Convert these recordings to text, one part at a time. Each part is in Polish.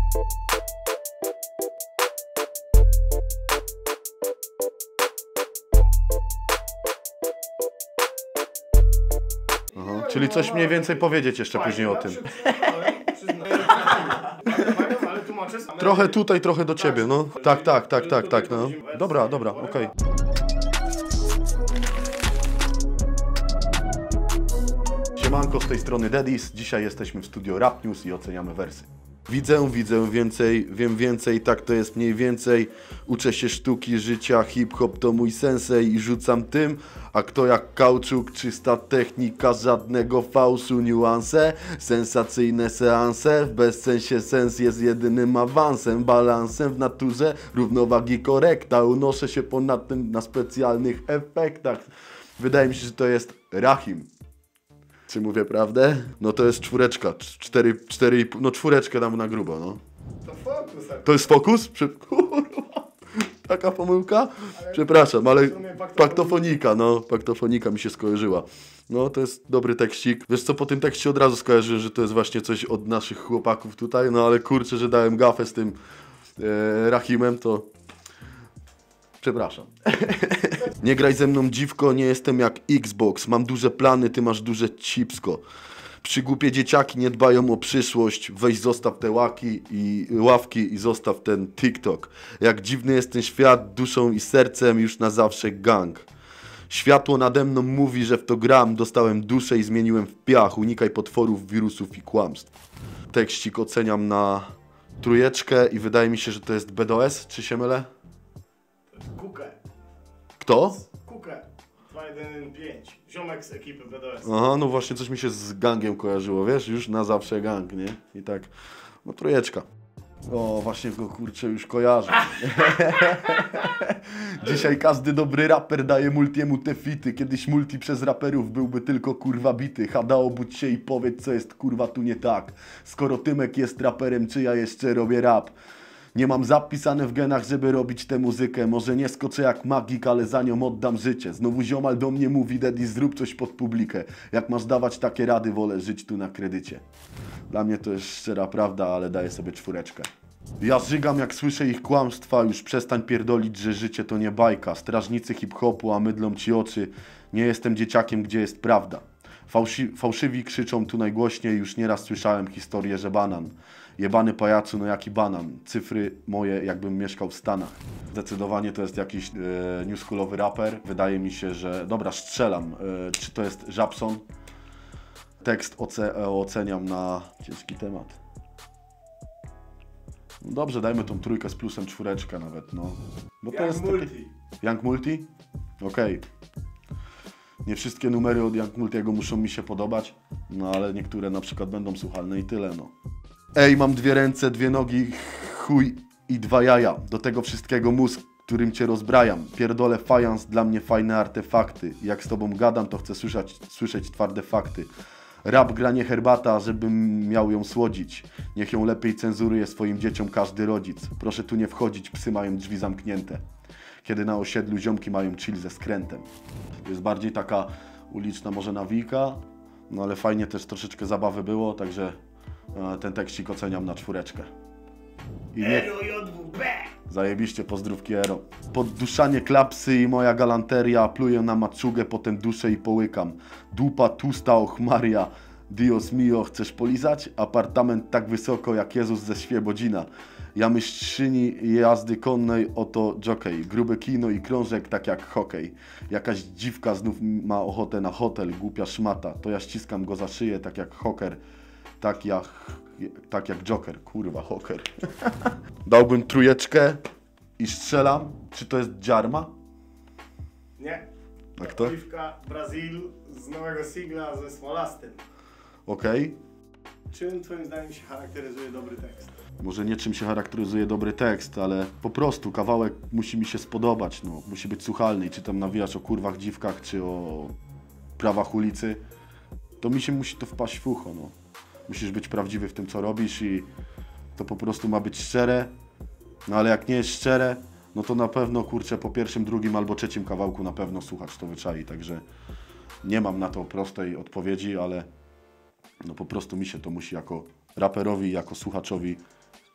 Aha, czyli coś mniej więcej powiedzieć jeszcze później o tym. Trochę tutaj, trochę do ciebie, no. Tak, no. Dobra, okej. Siemanko, z tej strony Dedis. Dzisiaj jesteśmy w studio Rap News i oceniamy wersy. Widzę więcej, wiem więcej, tak to jest mniej więcej. Uczę się sztuki życia, hip-hop to mój sensei i rzucam tym. A kto jak kauczuk, czysta technika, żadnego fałszu, niuanse. Sensacyjne seanse, w bezsensie sens jest jedynym awansem. Balansem w naturze, równowagi korekta. Unoszę się ponad tym na specjalnych efektach. Wydaje mi się, że to jest Rahim. Czy mówię prawdę? No to jest czwóreczka, 4,5, no czwóreczkę dam na grubo, no. To fokus. To jest fokus? Kurwa, taka pomyłka? Przepraszam, ale paktofonika, no, paktofonika mi się skojarzyła. No, to jest dobry tekstik. Wiesz co, po tym tekście od razu skojarzyłem, że to jest właśnie coś od naszych chłopaków tutaj, no ale kurczę, że dałem gafę z tym Rahimem, to... Przepraszam. Nie graj ze mną dziwko, nie jestem jak Xbox. Mam duże plany, ty masz duże cipsko. Przygłupie dzieciaki nie dbają o przyszłość. Weź zostaw te ławki i zostaw ten TikTok. Jak dziwny jest ten świat, duszą i sercem już na zawsze gang. Światło nade mną mówi, że w to gram. Dostałem duszę i zmieniłem w piach. Unikaj potworów, wirusów i kłamstw. Tekścik oceniam na 3 i wydaje mi się, że to jest BDS, czy się mylę? Kukę. Kto? Kukę. 215. Ziomek z ekipy BDS. Aha, no właśnie coś mi się z gangiem kojarzyło, wiesz? Już na zawsze gang, nie? I tak, no 3. O, właśnie go kurczę już kojarzę. Dzisiaj każdy dobry raper daje multiemu te fity. Kiedyś multi przez raperów byłby tylko kurwa bity. Hada, obudź się i powiedz, co jest kurwa tu nie tak. Skoro Tymek jest raperem, czy ja jeszcze robię rap? Nie mam zapisane w genach, żeby robić tę muzykę. Może nie skoczę jak magik, ale za nią oddam życie. Znowu ziomal do mnie mówi, Daddy, zrób coś pod publikę. Jak masz dawać takie rady, wolę żyć tu na kredycie. Dla mnie to jest szczera prawda, ale daję sobie 4. Ja żygam jak słyszę ich kłamstwa. Już przestań pierdolić, że życie to nie bajka. Strażnicy hip-hopu, a mydlą ci oczy. Nie jestem dzieciakiem, gdzie jest prawda. Fałszywi krzyczą tu najgłośniej. Już nieraz słyszałem historię, że banan. Jebany pajacu, no jaki banan. Cyfry moje, jakbym mieszkał w Stanach. Zdecydowanie to jest jakiś newschoolowy raper. Wydaje mi się, że... Dobra, strzelam. Czy to jest Żabson? Tekst oceniam na ciężki temat. No dobrze, dajmy tą 3 z plusem 4 nawet, no. Bo to jest Multi. Young Multi? Okej. Nie wszystkie numery od Young Multiego muszą mi się podobać, no ale niektóre na przykład będą słuchalne i tyle, no. Ej, mam 2 ręce, 2 nogi, chuj i 2 jaja. Do tego wszystkiego mózg, którym cię rozbrajam. Pierdolę fajans, dla mnie fajne artefakty. Jak z tobą gadam, to chcę słyszeć twarde fakty. Rap gra nie herbata, żebym miał ją słodzić. Niech ją lepiej cenzuruje swoim dzieciom każdy rodzic. Proszę tu nie wchodzić, psy mają drzwi zamknięte. Kiedy na osiedlu ziomki mają chill ze skrętem. To jest bardziej taka uliczna może nawijka, no ale fajnie też troszeczkę zabawy było, także ten tekstik oceniam na 4. I nie... Zajebiście, pozdrówki Ero. Podduszanie klapsy i moja galanteria. Pluję na maczugę, potem duszę i połykam. Dupa tłusta, och Maria. Dios mio, chcesz polizać? Apartament tak wysoko jak Jezus ze Świebodzina. Ja mistrzyni jazdy konnej, oto jockey. Grube kino i krążek tak jak hokej. Jakaś dziwka znów ma ochotę na hotel, głupia szmata. To ja ściskam go za szyję tak jak hoker. Tak jak Joker, kurwa, hoker. Dałbym 3 i strzelam. Czy to jest Dżarma? Nie. A kto? Oliwka Brazil z nowego singla ze Smolastym. Okej. Czym twoim zdaniem się charakteryzuje dobry tekst? Może nie czym się charakteryzuje dobry tekst, ale po prostu kawałek musi mi się spodobać, no. Musi być słuchalny. Czy tam nawijasz o kurwach, dziwkach, czy o prawach ulicy, to mi się musi to wpaść w ucho, no. Musisz być prawdziwy w tym, co robisz i to po prostu ma być szczere. No ale jak nie jest szczere, no to na pewno, kurczę, po 1., 2. albo 3. kawałku na pewno słuchacz to wyczai. Także nie mam na to prostej odpowiedzi, ale no po prostu mi się to musi jako raperowi, jako słuchaczowi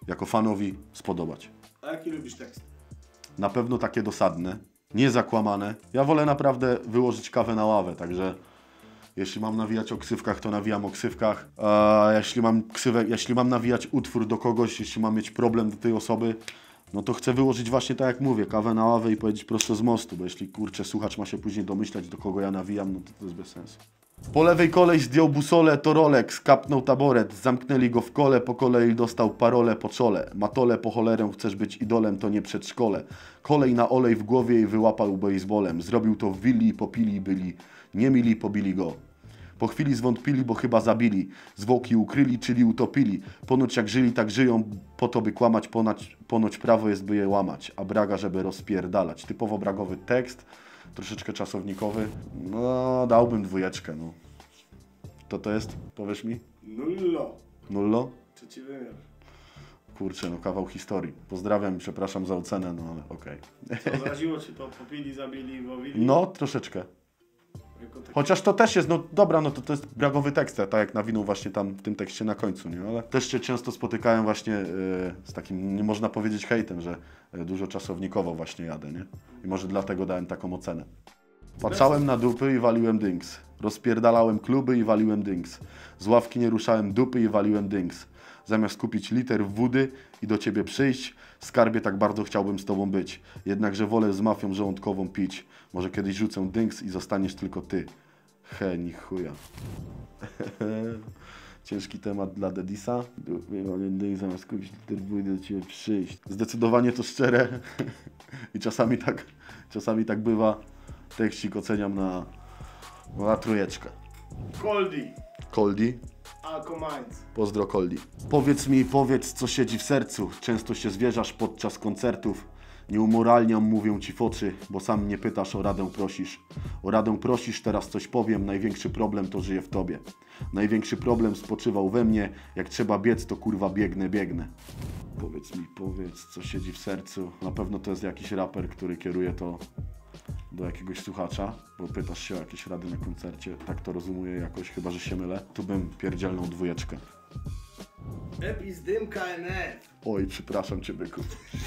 jako fanowi spodobać. A jaki lubisz tekst? Na pewno takie dosadne, niezakłamane. Ja wolę naprawdę wyłożyć kawę na ławę, także jeśli mam nawijać o ksywkach, to nawijam o ksywkach. A jeśli mam nawijać utwór do kogoś, jeśli mam mieć problem do tej osoby, no to chcę wyłożyć właśnie tak jak mówię, kawę na ławę i powiedzieć prosto z mostu, bo jeśli kurczę słuchacz ma się później domyślać, do kogo ja nawijam, no to jest bez sensu. Po lewej koleś zdjął busolę, to Rolex, kapnął taboret, zamknęli go w kole, po kolei dostał parole po czole. Matole po cholerę, chcesz być idolem, to nie przedszkole. Kolej na olej w głowie i wyłapał baseballem. Zrobił to w willi, popili byli, nie mili, pobili go. Po chwili zwątpili, bo chyba zabili. Zwłoki ukryli, czyli utopili. Ponoć jak żyli, tak żyją, po to by kłamać, ponoć prawo jest, by je łamać. A braga, żeby rozpierdalać. Typowo bragowy tekst, troszeczkę czasownikowy. No, dałbym 2, no. To jest? Powiesz mi? Nullo. Nullo? Trzeci wymiar. Kurczę, no kawał historii. Pozdrawiam i przepraszam za ocenę, no ale okej. Co, zraziło Cię to? Popili, zabili, łowili? No, troszeczkę. Jako taki... Chociaż to też jest, no dobra, no to jest bragowy tekst, tak jak nawinął właśnie tam w tym tekście na końcu, nie? Ale też się często spotykałem właśnie z takim, nie można powiedzieć hejtem, że dużo czasownikowo właśnie jadę, nie? I może dlatego dałem taką ocenę. Patrzałem na dupy i waliłem dynks. Rozpierdalałem kluby i waliłem dynks. Z ławki nie ruszałem dupy i waliłem dynks. Zamiast kupić liter wody i do ciebie przyjść, skarbie tak bardzo chciałbym z tobą być. Jednakże wolę z mafią żołądkową pić. Może kiedyś rzucę dynks i zostaniesz tylko ty. He, ni chuja. Ciężki temat dla Dedisa. Dynks zamiast kupić liter wody do ciebie przyjść. Zdecydowanie to szczere. I czasami tak bywa. Tekstik oceniam na 3. Coldi. Coldi. Alco Minds. Pozdro Coldi. Powiedz co siedzi w sercu. Często się zwierzasz podczas koncertów. Nie umoralniam, mówię ci w oczy, bo sam mnie pytasz, o radę prosisz. O radę prosisz, teraz coś powiem, największy problem to żyje w tobie. Największy problem spoczywał we mnie, jak trzeba biec, to kurwa biegnę. Powiedz co siedzi w sercu. Na pewno to jest jakiś raper, który kieruje to do jakiegoś słuchacza, bo pytasz się o jakieś rady na koncercie. Tak to rozumuję jakoś, chyba że się mylę. Tu bym pierdzielną 2. Epis Dym KNF. Oj, przepraszam cię, byku.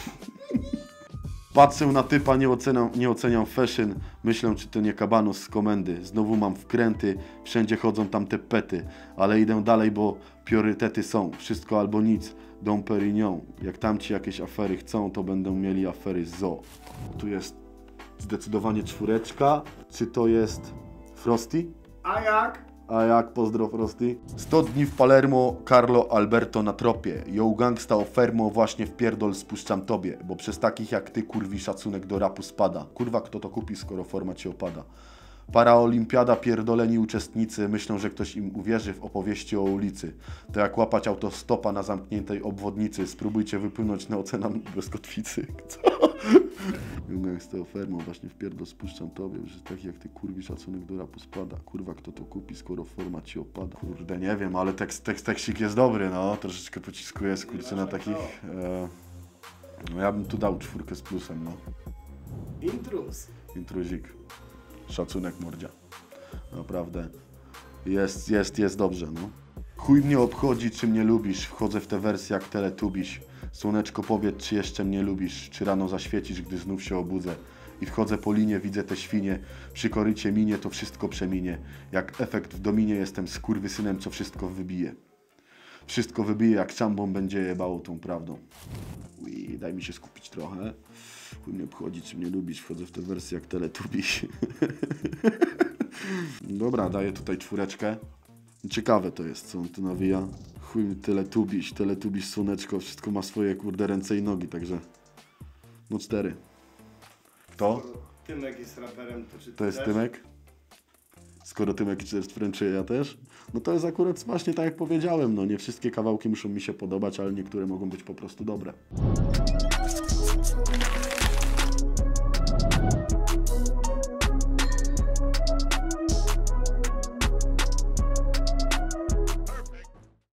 Patrzę na typa, nie oceniam fashion. Myślę, czy to nie kabanos z komendy. Znowu mam wkręty, wszędzie chodzą tam te pety. Ale idę dalej, bo priorytety są. Wszystko albo nic. Dom Perignon. Jak tamci jakieś afery chcą, to będą mieli afery zo. Tu jest zdecydowanie 4. Czy to jest Frosty? A jak? A jak, pozdro Frosty? 100 dni w Palermo, Carlo Alberto na tropie. Yo gangsta o fermo, właśnie w pierdol spuszczam tobie. Bo przez takich jak ty, kurwi, szacunek do rapu spada. Kurwa, kto to kupi, skoro forma ci opada? Paraolimpiada, pierdoleni uczestnicy myślą, że ktoś im uwierzy w opowieści o ulicy. To jak łapać autostopa na zamkniętej obwodnicy. Spróbujcie wypłynąć na ocean bez kotwicy. Co? Gangsta o fermo, właśnie w pierdol spuszczam tobie, że taki jak ty, kurwi, szacunek do rapu spada. Kurwa, kto to kupi, skoro forma ci opada? Kurde, nie wiem, ale tekstik jest dobry, no. Troszeczkę pociskuje, kurczę, na takich... no ja bym tu dał 4 z plusem, no. Intruzik. Szacunek, mordzia. Naprawdę. Jest dobrze, no. Chuj mnie obchodzi, czy mnie lubisz. Wchodzę w te wersje jak Teletubiś. Słoneczko, powiedz, czy jeszcze mnie lubisz. Czy rano zaświecisz, gdy znów się obudzę. I wchodzę po linie, widzę te świnie. Przy korycie minie, to wszystko przeminie. Jak efekt w dominie jestem skurwysynem, co wszystko wybije. Wszystko wybije, jak szambą będzie jebało tą prawdą. Ui, daj mi się skupić trochę. Chuj mnie obchodzi, czy mnie lubisz. Wchodzę w te wersje jak Teletubiś. Dobra, daję tutaj 4. Ciekawe to jest, co on tu nawija. Chuj mi Teletubiś, słoneczko, wszystko ma swoje, kurde, ręce i nogi, także... No 4. To? Tymek jest raperem, to czy ty To jest też? Tymek? Skoro Tymek jest wręcz ja też? No to jest akurat właśnie tak jak powiedziałem, no nie wszystkie kawałki muszą mi się podobać, ale niektóre mogą być po prostu dobre.